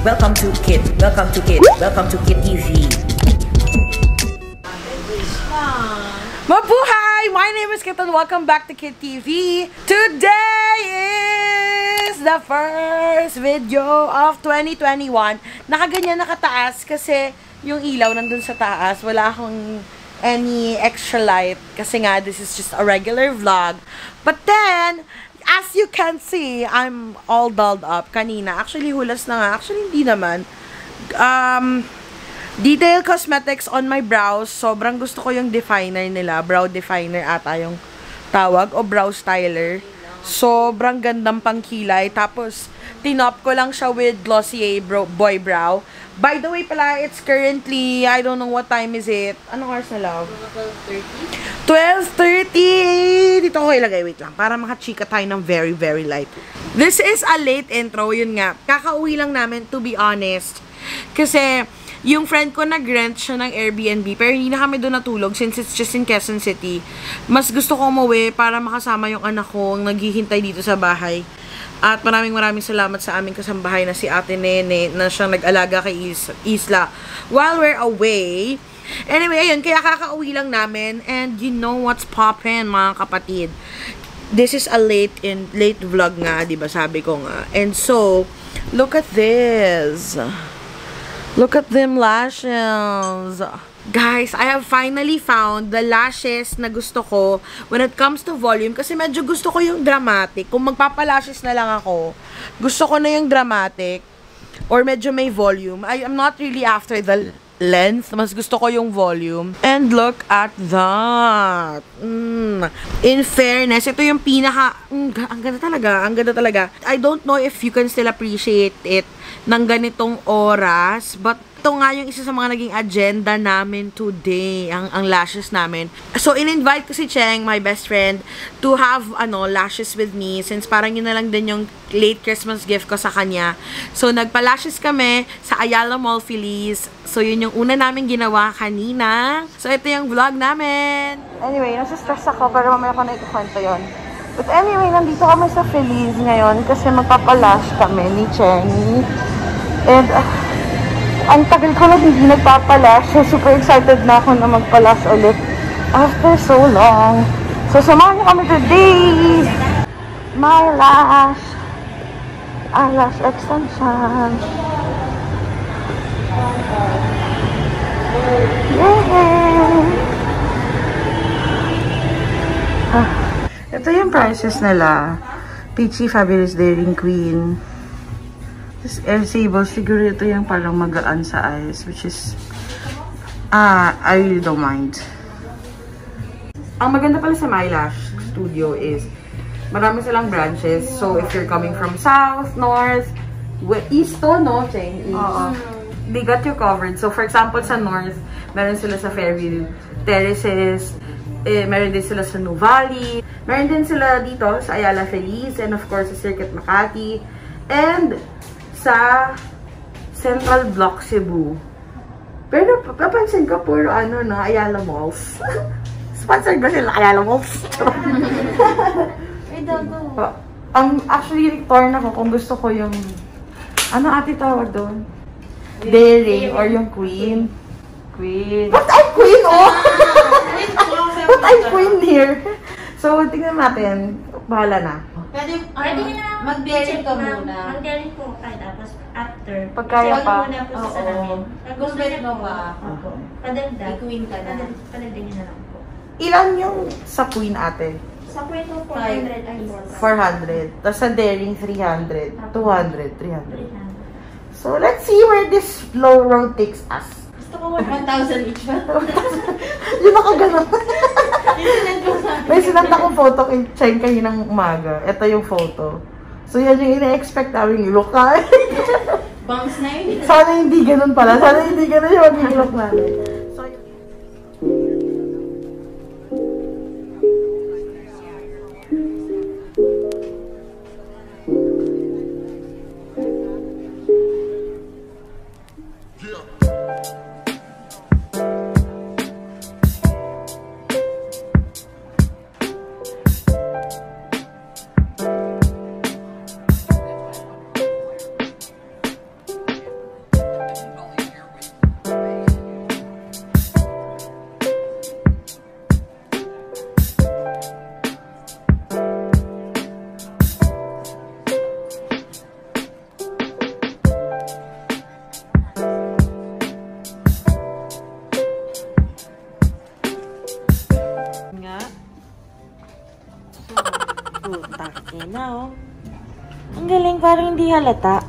Welcome to Kid. Welcome to Kid. Welcome to Kid TV. Mabuhay! My name is Kit and welcome back to Kid TV. Today is the first video of 2021. Nakaganyan nakataas kasi yung ilaw nandun sa taas. Wala akong any extra light kasi nga this is just a regular vlog. But then, as you can see, I'm all dolled up kanina. Actually, hulas na nga. Actually, hindi naman. Detail Cosmetics on my brows. Sobrang gusto ko yung definer nila. Brow definer ata yung tawag. O brow styler. Sobrang gandang pangkilay. Tapos, tinop ko lang siya with Glossier Boy Brow. By the way pala, it's currently, I don't know what time is it. Anong oras na, love? 12:30! Dito ko ilagay. Wait lang. Para makachika tayo ng very, very light. This is a late intro. Yun nga. Kakauwi lang namin, to be honest. Kasi, yung friend ko nag-rent siya ng Airbnb, pero hindi na kami doon natulog since it's just in Quezon City. Mas gusto ko umuwi para makasama yung anak ko ang naghihintay dito sa bahay. At maraming salamat sa aming kasambahay na si Ate Nene na siyang nag-alaga kay Isla while we're away. Anyway, ayun, kaya kakauwi lang namin and you know what's poppin', mga kapatid. This is a late vlog nga, diba sabi ko nga. And so, look at this. Look at them lashes. Guys, I have finally found the lashes na gusto ko when it comes to volume. Kasi medyo gusto ko yung dramatic. Kung magpapalashes na lang ako, gusto ko na yung dramatic or medyo may volume. I am not really after the length. Mas gusto ko yung volume. And look at that. In fairness, ito yung pinaka... ang ganda talaga. Ang ganda talaga. I don't know if you can still appreciate it ng ganitong oras. But ito nga yung isa sa mga naging agenda namin today. Ang lashes namin. So, in-invite ko si Cheng, my best friend, to have, lashes with me. Since parang yun na lang din yung late Christmas gift ko sa kanya. So, nagpa-lashes kami sa Ayala Mall, Feliz. So, yun yung una namin ginawa kanina. So, ito yung vlog namin. Anyway, nasa-stress ako pero mamaya ko na ikukwento yun. But anyway, nandito kami sa Feliz ngayon kasi magpapalash kami ni Chenny. And, ang tagal ko lang hindi nagpapalash. So, super excited na ako na magpalash ulit after so long. So, samahan niyo kami today. My lash. Eyelash extension. Yay! Ito yung prices nila. Peachy Fabulous Daring Queen. This Air Sable, siguro ito yung parang magaan sa eyes, which is, I really don't mind. Ang maganda pala sa My Lash Studio is, marami silang branches. So, if you're coming from south, north, east to, no, Cheng? They got you covered. So, for example, sa north, meron sila sa Fairview Terraces, meron din sila sa New Valley, meron din sila dito sa Ayala Feliz, and of course, sa Circuit Makati, and sa Central Block Cebu. Pero papansin ko puro Ayala Malls. Sponsor ko sila Ayala Malls. Actually, torn ako kung gusto ko yung ate tawag doon? Daring or yung Queen. But I'm Queen, oh! But I'm Queen here. So, tingnan natin. Bahala na. Pwede na mag-daring ka muna. Mag-daring po tayo tapos after. Pagkaya pa. Muna po sa salamin. Kung pwede mo ba? Padagdag. I-queen ka na. Padagdagin na lang po. Ilan yung sa Queen, ate? Sa Queen po, 400 ay 400. Tapos sa Daring, 300. 200, 300. So, let's see where this low road takes us. Gusto ko 1,000 each ba? Yun ako ganun. May sinanda kong photo kay Cheng kaninang umaga. Ito yung photo. So, yan yung ina-expect namin look na. Bangs na yun. Sana hindi ganun pala. Sana hindi ganun yung magiging look namin. So, oh. Ang galing, parang hindi halata.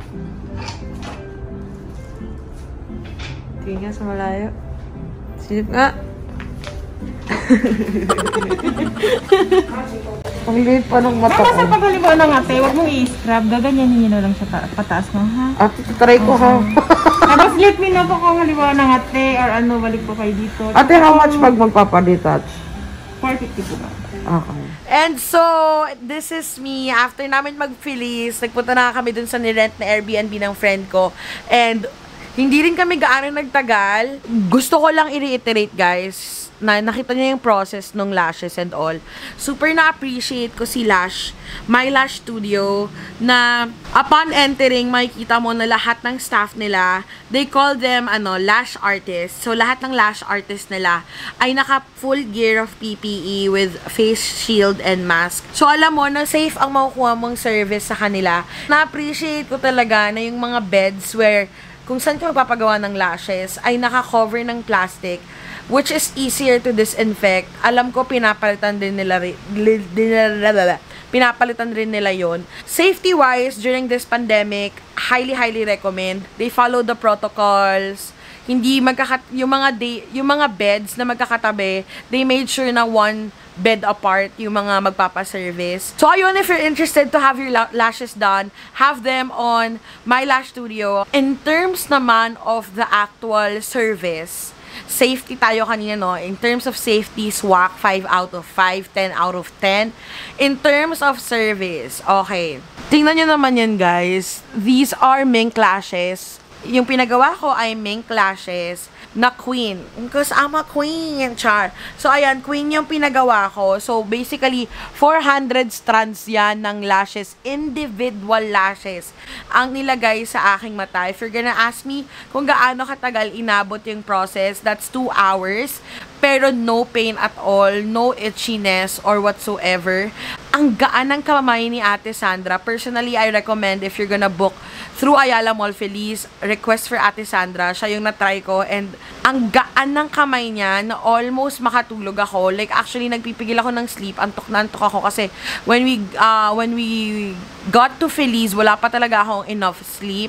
Tingnan sa malayo. Silip nga. Ang liit pa ng mata ko. Sa pagaliwa ng ate, huwag mong i-scrub. Gaganyanin nyo lang siya pataas mo, ha? Ate, try ko ha. Tapos let me know po kung haliwa ng ate or ano, balik po kayo dito. Ate, how much pag magpapadetouch? 450 po ba? Okay. And so, this is me. After namin mag-Feliz, nagpunta na kami dun sa nirent na Airbnb ng friend ko. And hindi rin kami gaano nagtagal. Gusto ko lang i-reiterate, guys, na nakita niya yung process ng lashes and all. Super na-appreciate ko si Lash, My Lash Studio, na upon entering, makikita mo na lahat ng staff nila, they call them, lash artists. So, lahat ng lash artists nila ay naka full gear of PPE with face shield and mask. So, alam mo na safe ang makukuha mong service sa kanila. Na-appreciate ko talaga na yung mga beds where kung saan ka magpapagawa ng lashes ay naka-cover ng plastic, which is easier to disinfect. Alam ko, pinapalitan din nila yon. Safety-wise, during this pandemic, highly recommend. They follow the protocols. Hindi yung mga beds na magkakatabi, they made sure na one bed apart yung mga magpapaservice. So, ayun, if you're interested to have your lashes done, have them on My Lash Studio. In terms naman of the actual service, safety tayo kanina, no? In terms of safety, swak, 5 out of 5, 10 out of 10. In terms of service, okay. Tingnan nyo naman yan, guys. These are mink lashes. Yung pinagawa ko ay mink lashes na queen. Because I'm a queen, char. So, ayan, queen yung pinagawa ko. So, basically, 400 strands yan ng lashes, individual lashes, ang nilagay sa aking mata. If you're gonna ask me kung gaano katagal inabot yung process, that's 2 hours. Pero no pain at all, no itchiness or whatsoever. Ang gaan ng kamay ni Ate Sandra. Personally, I recommend if you're gonna book through Ayala Mall Feliz, request for Ate Sandra. Siya yung na-try ko and ang gaan ng kamay niya na almost makatulog ako. Like, actually, nagpipigil ako ng sleep. Antok na antok ako kasi when we got to Feliz, wala pa talaga akong enough sleep.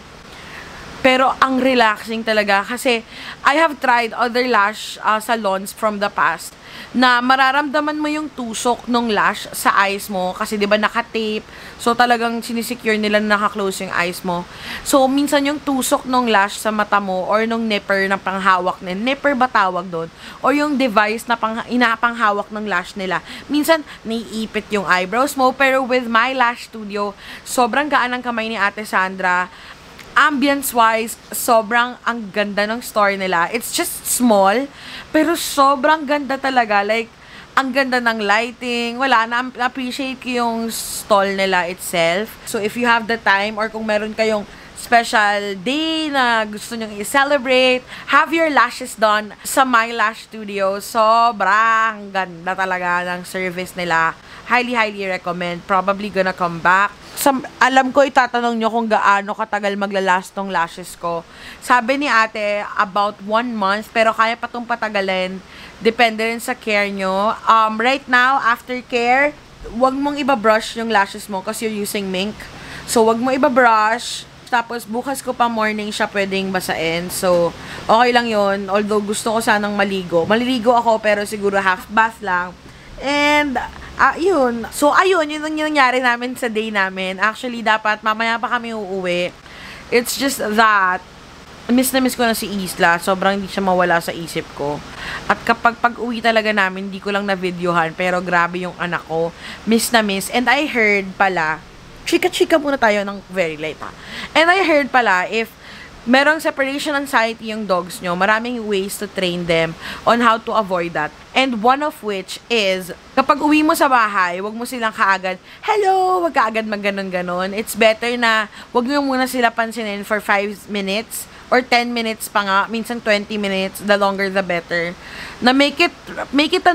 Pero ang relaxing talaga kasi I have tried other lash salons from the past na mararamdaman mo yung tusok ng lash sa eyes mo kasi 'di ba naka-tape. So talagang sinisecure nila na naka-close yung eyes mo. So minsan yung tusok ng lash sa mata mo or nung nipper na panghawak nila. Nipper ba tawag doon? O yung device na inapanghawak ng lash nila. Minsan naiipit yung eyebrows mo pero with My Lash Studio, sobrang gaan ng kamay ni Ate Sandra. Ambience-wise, sobrang ang ganda ng store nila. It's just small, pero sobrang ganda talaga. Like, ang ganda ng lighting. Wala, na-appreciate ko yung stall nila itself. So, if you have the time or kung meron kayong special day na gusto nyong i-celebrate, have your lashes done sa My Lash Studio. Sobrang ganda talaga ng service nila. Highly recommend. Probably gonna come back. Alam ko, itatanong nyo kung gaano katagal maglalast tong lashes ko. Sabi ni ate, about 1 month, pero kaya pa tong patagalin. Depende rin sa care nyo. Right now, after care, wag mong iba-brush yung lashes mo kasi you're using mink. So, wag mo iba-brush. Tapos, bukas ko pa morning siya pwedeng basain. So, okay lang yon. Although, gusto ko sanang maligo. Maliligo ako, pero siguro half bath lang. And, yun. So, ayun, yun ang nangyari namin sa day namin. Actually, dapat mamaya pa kami uuwi. It's just that, miss na miss ko na si Isla. Sobrang hindi siya mawala sa isip ko. At kapag pag-uwi talaga namin, hindi ko lang na-videohan. Pero grabe yung anak ko. Miss na miss. And I heard pala, chika-chika muna tayo ng very late ha. And I heard pala, if merong separation anxiety yung dogs nyo, maraming ways to train them on how to avoid that. And one of which is, kapag uwi mo sa bahay, wag mo silang kaagad, hello, wag kaagad mag-ganon-ganon. It's better na wag nyo muna sila pansinin for 5 minutes or 10 minutes pa nga, minsan 20 minutes, the longer the better. Na make it a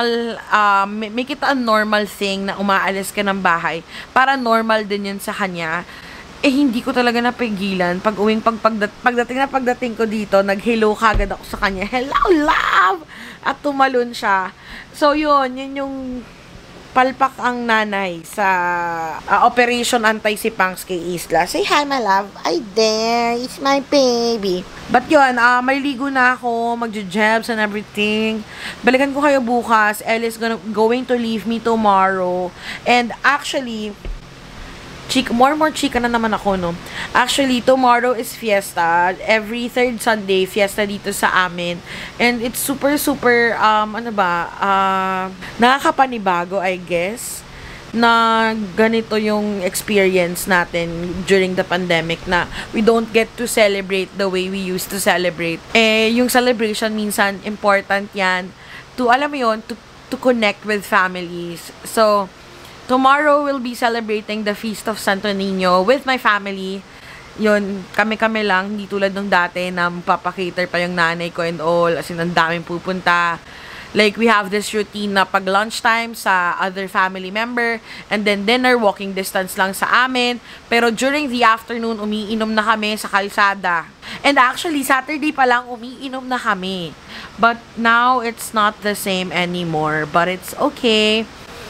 normal thing na umaalis ka ng bahay para normal din yun sa kanya. Hindi ko talaga napigilan. Pagdating ko dito, nag-hello kagad ako sa kanya. Hello, love! At tumalon siya. So, yun yung palpak ang nanay sa Operation Anti-Sipangs kay Isla. Say hi, my love. Ay, there. It's my baby. But yun, may ligo na ako, magja-jabs and everything. Balikan ko kayo bukas. Elle is going to leave me tomorrow. And actually, more chika na naman ako, no? Actually, tomorrow is fiesta. Every third Sunday, fiesta dito sa amin. And it's super, nakakapanibago, I guess, na ganito yung experience natin during the pandemic na we don't get to celebrate the way we used to celebrate. Yung celebration, minsan, important yan to, alam mo yun, to connect with families. So, tomorrow, we'll be celebrating the Feast of Santo Niño with my family. Yun, kami-kami lang, hindi tulad nung dati na papakater pa yung nanay ko and all, as in, ang daming pupunta. Like, we have this routine na pag lunchtime sa other family member, and then dinner, walking distance lang sa amin. Pero during the afternoon, umiinom na kami sa kalsada. And actually, Saturday pa lang, umiinom na kami. But now, it's not the same anymore. But it's okay.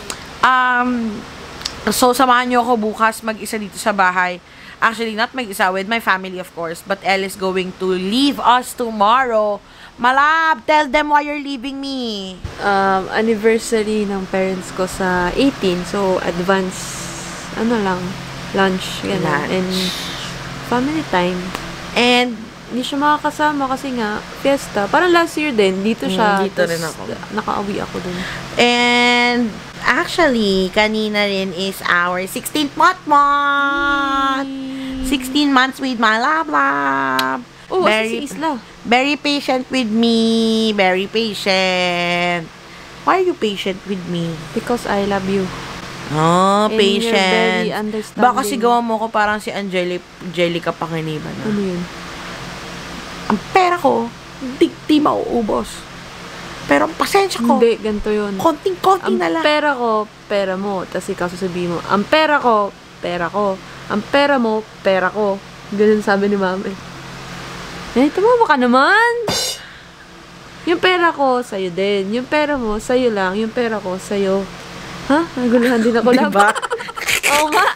So, samahan nyo ako bukas mag-isa dito sa bahay. Actually, not mag-isa, with my family, of course. But Elle is going to leave us tomorrow. Malab, tell them why you're leaving me. Anniversary ng parents ko sa 18. So, advance, lunch. Ganun. Lunch. And family time. And, Hindi siya makakasama kasi nga, fiesta. Parang last year din, dito siya. dito rin ako. Nakauwi ako dun. and, actually, kanina rin is our 16th month. 16 months with my love. Oh, si Isla. Very patient with me. Very patient. Why are you patient with me? Because I love you. Oh, And patient. you're very understanding. Baka sigawan mo ko parang si Angelica Panginiban. Ano yun? Ang pera ko, di mauubos. Pero ang pasensya ko, Hindi, ganito yun. konting-konti Ang na lang. pera ko, pera mo. Tapos ikaw sasabihin mo, ang pera ko, pera ko. Ang pera mo, pera ko. Ganun sabi ni mami. Tumama ka naman. Yung pera ko, sa'yo din. Yung pera mo, sa'yo lang. Yung pera ko, sa'yo. Ha? Naguluhan din ako lang. Diba? Oo nga.